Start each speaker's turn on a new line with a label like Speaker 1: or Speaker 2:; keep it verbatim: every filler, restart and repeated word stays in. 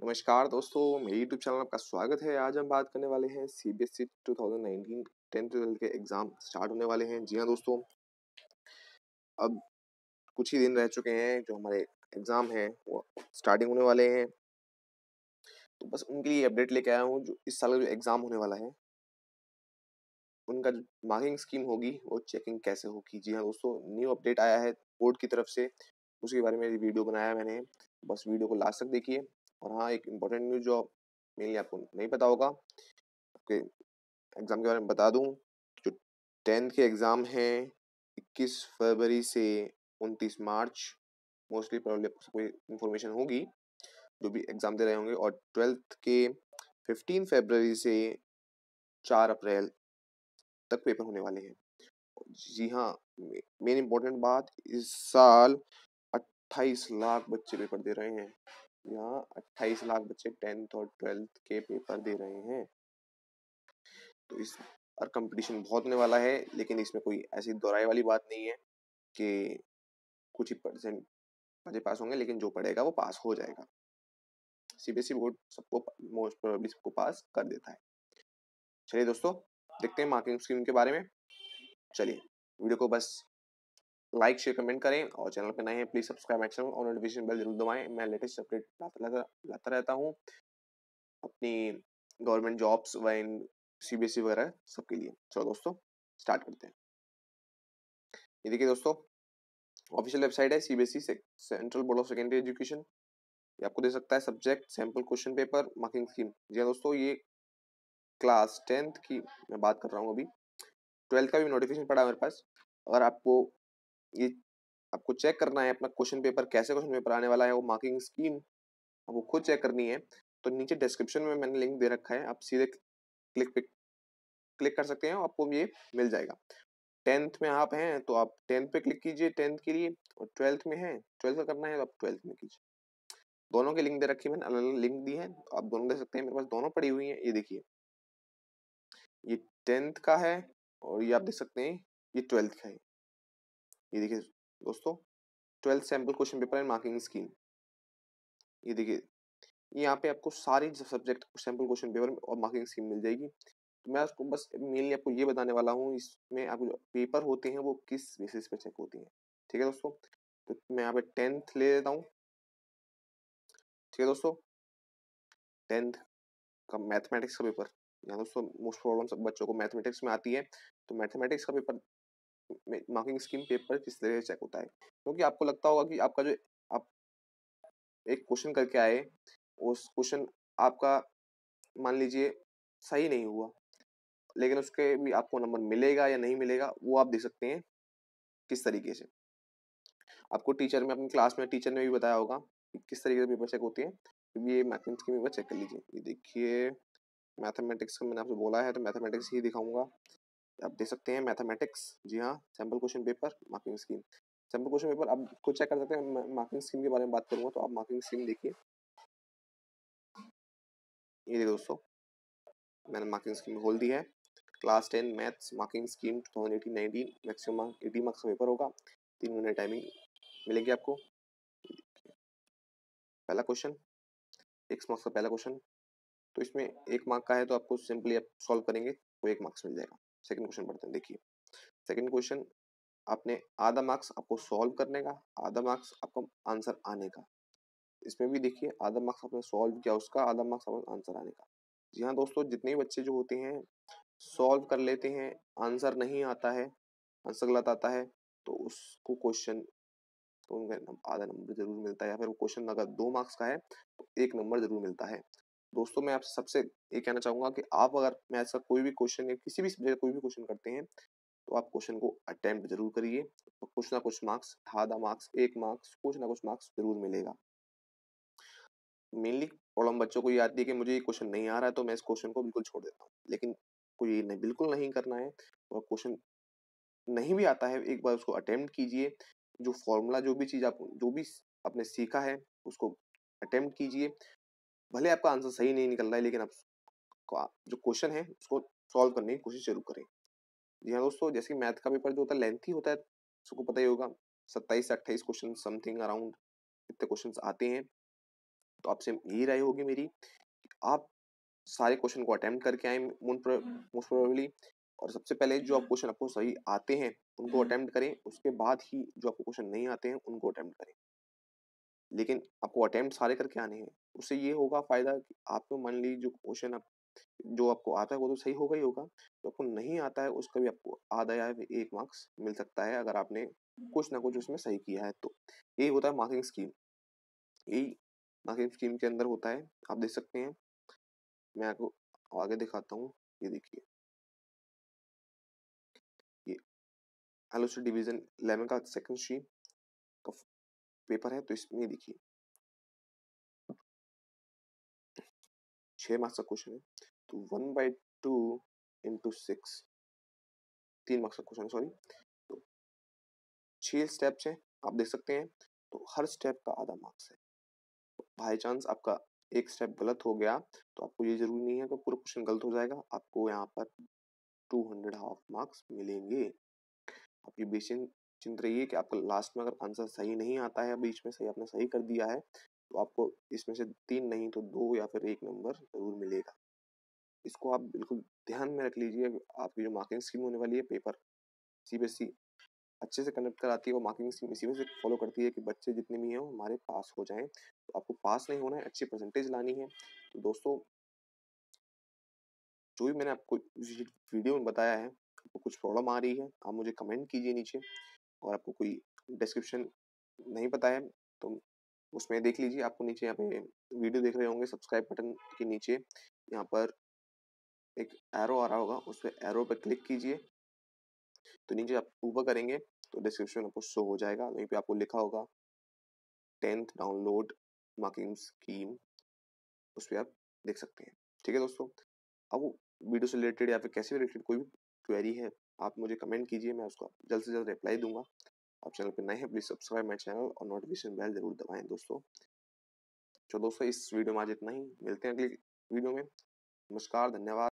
Speaker 1: नमस्कार दोस्तों, मेरे यूट्यूब चैनल में आपका स्वागत है। आज हम बात करने वाले हैं CBSE two thousand nineteen tenth twelfth के एग्जाम स्टार्ट होने वाले हैं। जी हाँ दोस्तों, अब कुछ ही दिन रह चुके हैं जो हमारे एग्जाम हैं वो स्टार्टिंग होने वाले हैं। तो बस उनके लिए अपडेट लेके आया हूँ। जो इस साल का जो एग्जाम होने वाला है उनका जो मार्किंग स्कीम होगी वो चेकिंग कैसे होगी। जी हाँ दोस्तों, न्यू अपडेट आया है बोर्ड की तरफ से, उसके बारे में वीडियो बनाया मैंने। बस वीडियो को लास्ट तक देखिए। और हाँ, एक इम्पोर्टेंट न्यूज जो मेनली आपको नहीं पता होगा, आपके एग्जाम के बारे में बता दूं। जो टेंथ के एग्जाम हैं इक्कीस फरवरी से उनतीस मार्च, मोस्टली प्रॉब्लम आपको कोई इन्फॉर्मेशन होगी जो भी एग्जाम दे रहे होंगे। और ट्वेल्थ के पंद्रह फरवरी से चार अप्रैल तक पेपर होने वाले हैं। जी हाँ, मेन इम्पोर्टेंट बात, इस साल अट्ठाईस लाख बच्चे पेपर दे रहे हैं। यहाँ अट्ठाईस लाख बच्चे टेंथ और ट्वेल्थ के पेपर दे रहे हैं। तो इस और कंपटीशन बहुत होने वाला है, लेकिन इसमें कोई ऐसी दोहराई वाली बात नहीं है कि कुछ ही परसेंट बच्चे पास होंगे, लेकिन जो पढ़ेगा वो पास हो जाएगा। सीबीएसई बोर्ड सबको मोस्ट प्रोबेबली सबको पास कर देता है। चलिए दोस्तों, देखते हैं मार्किंग स्कीम के बारे में। चलिए वीडियो को बस लाइक शेयर कमेंट करें, और चैनल पे नए हैं प्लीज सब्सक्राइब माय चैनल और नोटिफिकेशन बेल जरूर दबाएं। मैं लेटेस्ट अपडेट लाता लाता लाता रहता हूँ अपनी गवर्नमेंट जॉब्स व सीबीएसई वगैरह सबके लिए। चलो दोस्तों स्टार्ट करते हैं। ये देखिए दोस्तों, ऑफिशियल वेबसाइट है CBSE central board of secondary education. ये आपको दे सकता है subject, sample question paper, marking scheme. जी हाँ दोस्तों, ये क्लास टेंथ की मैं बात कर रहा हूँ। अभी ट्वेल्थ का भी नोटिफिकेशन पड़ा है मेरे पास। अगर आपको ये आपको चेक करना है अपना क्वेश्चन पेपर, कैसे क्वेश्चन पेपर आने वाला है, वो मार्किंग स्कीम आपको खुद चेक करनी है, तो नीचे डिस्क्रिप्शन में मैंने लिंक दे रखा है, आप सीधे क्लिक पे क्लिक कर सकते हैं, आपको ये मिल जाएगा। टेंथ में आप हैं तो आप टेंथ पे क्लिक कीजिए टेंथ के लिए, और ट्वेल्थ में हैं ट्वेल्थ का करना है तो आप ट्वेल्थ में कीजिए। दोनों की लिंक दे रखी है मैंने, अलग अलग लिंक दी है, तो आप दोनों दे सकते हैं। मेरे पास दोनों पड़ी हुई है। ये देखिए, ये टेंथ का है, और ये आप देख सकते हैं ये ट्वेल्थ का है। ये देखिए दोस्तों, twelfth sample question paper and marking scheme. ये देखिए, यहाँ पे आपको सारी सब्जेक्ट सैम्पल क्वेश्चन पेपर और मार्किंग स्कीम मिल जाएगी। तो मैं आपको बस मेनली आपको ये बताने वाला हूँ, इसमें आपको जो पेपर होते हैं वो किस बेसिस पे चेक होती हैं। ठीक है दोस्तों, तो मैं यहाँ पे टेंथ ले लेता हूँ। ठीक है दोस्तों, टेंथ का मैथमेटिक्स का पेपर। यहाँ दोस्तों मोस्ट प्रॉब्लम सब बच्चों को मैथमेटिक्स में आती है, तो मैथमेटिक्स का पेपर मार्किंग स्कीम पेपर किस तरह से चेक होता है। क्योंकि तो आपको लगता होगा कि आपका जो आप एक क्वेश्चन करके आए, उस क्वेश्चन आपका मान लीजिए सही नहीं हुआ, लेकिन उसके भी आपको नंबर मिलेगा या नहीं मिलेगा वो आप देख सकते हैं किस तरीके से। आपको टीचर में अपनी क्लास में टीचर ने भी बताया होगा कि किस तरीके से पेपर चेक होते हैं। तो ये मैथमेटिक्स के पेपर चेक कर लीजिए। ये देखिए, मैथमेटिक्स का मैंने आपसे बोला है तो मैथमेटिक्स ही दिखाऊंगा। आप देख सकते हैं मैथमेटिक्स। जी हाँ, sample question paper, marking scheme. Sample question paper आप खुद चेक कर सकते हैं। मार्किंग स्कीम के बारे में बात करूंगा, तो आप मार्किंग स्कीम देखिए। ये देखिए दोस्तों, मैंने मार्किंग स्कीम खोल दी है। Class ten maths marking scheme two thousand eighteen nineteen, maximum eighty marks का पेपर होगा। तीन महीने टाइमिंग मिलेगी आपको। पहला क्वेश्चन एक मार्क्स का पहला क्वेश्चन, तो इसमें एक मार्क का है तो आपको सिंपली आप सॉल्व करेंगे तो एक मार्क्स मिल जाएगा। सेकंड क्वेश्चन पढ़ते हैं। देखिए, सेकंड क्वेश्चन आपने आधा मार्क्स आपको सॉल्व करने का, आधा मार्क्स आपको आंसर आने का। इसमें भी देखिए, आधा मार्क्स आपने सॉल्व किया उसका, आधा मार्क्स आपको आंसर आने का। जी हाँ दोस्तों, जितने बच्चे जो होते हैं सॉल्व कर लेते हैं, आंसर नहीं आता है, आंसर गलत आता है, तो उसको क्वेश्चन तो उनका आधा नंबर जरूर मिलता है, या फिर वो क्वेश्चन अगर दो मार्क्स का है तो एक नंबर जरूर मिलता है। दोस्तों मैं आपसे सबसे ये कहना चाहूंगा कि आप अगर मैथ्स का कोई भी क्वेश्चन या किसी भी सब्जेक्ट कोई भी क्वेश्चन करते हैं, तो आप क्वेश्चन को अटेम्प्ट जरूर करिए। तो कुछ ना कुछ मार्क्स, आधा मार्क्स, एक मार्क्स, कुछ ना कुछ मार्क्स जरूर मिलेगा। मेनली प्रॉब्लम बच्चों को ये आती है कि मुझे ये क्वेश्चन नहीं आ रहा है तो मैं इस क्वेश्चन को बिल्कुल छोड़ देता हूँ, लेकिन को ये नहीं, बिल्कुल नहीं करना है। और क्वेश्चन नहीं भी आता है, एक बार उसको अटेम्प्ट कीजिए। जो फॉर्मूला, जो भी चीज आप जो भी आपने सीखा है उसको अटेम्प्ट कीजिए। भले आपका आंसर सही नहीं निकल रहा है, लेकिन आप जो क्वेश्चन है उसको सॉल्व करने की कोशिश जरूर करें। जी हाँ दोस्तों, जैसे मैथ का पेपर जो होता है लेंथी होता है, सबको पता ही होगा, सत्ताईस से अट्ठाईस क्वेश्चन समथिंग अराउंड इतने क्वेश्चन आते हैं। तो आपसे यही राय होगी मेरी, आप सारे क्वेश्चन को अटेम्प्ट करके आए मोस्ट प्रोबेबली, और सबसे पहले जो आप क्वेश्चन आपको सही आते हैं उनको अटेम्प्ट करें, उसके बाद ही जो आपको क्वेश्चन नहीं आते हैं उनको अटेम्प्ट करें। लेकिन आपको अटेम्प्ट सारे करके आने हैं, उससे ये होगा फायदा कि आपको मान लीजिए जो क्वेश्चन आप जो आपको आता है वो तो सही होगा ही होगा, जो आपको नहीं आता है उसका भी आपको आधा या एक मार्क्स मिल सकता है अगर आपने कुछ ना कुछ उसमें सही किया है तो। यही होता है मार्किंग स्कीम, यही मार्किंग स्कीम के अंदर होता है। आप देख सकते हैं, मैं आपको आगे दिखाता हूँ। ये देखिए, ये एलोस्टेट डिवीजन इलेवन का सेकंड स्ट्रीम का पेपर है, तो इसमें देखिए छह मार्क्स का क्वेश्चन है, तो one by two into six, तीन मार्क्स का क्वेश्चन सॉरी, तो छह स्टेप्स हैं आप देख सकते हैं, तो हर स्टेप का आधा मार्क्स है। बाई चांस आपका एक स्टेप गलत हो गया तो आपको ये जरूरी नहीं है कि पूरा क्वेश्चन गलत हो जाएगा, आपको यहाँ पर टू हंड्रेड हाफ मार्क्स मिलेंगे। आप ये बेसिन चिंत रहिए कि आपका लास्ट में अगर आंसर सही नहीं आता है, बीच में सही आपने सही कर दिया है, तो आपको इसमें से तीन नहीं तो दो या फिर एक नंबर जरूर मिलेगा। इसको आप बिल्कुल ध्यान में रख लीजिए। आपकी जो मार्किंग स्कीम होने वाली है, पेपर सीबीएसई अच्छे से कंडक्ट कराती है, वो मार्किंग स्कीम इसी वजह से फॉलो करती है कि बच्चे जितने भी हैं वो हमारे पास हो जाएं। तो आपको पास नहीं होना है, अच्छी परसेंटेज लानी है। तो दोस्तों, जो भी मैंने आपको वीडियो में बताया है, आपको कुछ प्रॉब्लम आ रही है आप मुझे कमेंट कीजिए नीचे, और आपको कोई डिस्क्रिप्शन नहीं पता है तो उसमें देख लीजिए। आपको नीचे यहाँ पे वीडियो देख रहे होंगे, सब्सक्राइब बटन के नीचे यहाँ पर एक एरो आ रहा होगा, उस पर एरो पर क्लिक कीजिए, तो नीचे आप ऊपर करेंगे तो डिस्क्रिप्शन आपको शो हो जाएगा, वहीं पे आपको लिखा होगा टेंथ डाउनलोड मार्किंग स्कीम, उस पर आप देख सकते हैं। ठीक है दोस्तों, अब वीडियो से रिलेटेड या फिर कैसे रिलेटेड कोई भी क्वेरी है आप मुझे कमेंट कीजिए, मैं उसका जल्द से जल्द रिप्लाई दूंगा। आप चैनल पर नए हैं प्लीज सब्सक्राइब माई चैनल और नोटिफिकेशन बेल जरूर दबाएं दोस्तों। तो दोस्तों, इस वीडियो में आज इतना ही, मिलते हैं अगली वीडियो में। नमस्कार, धन्यवाद।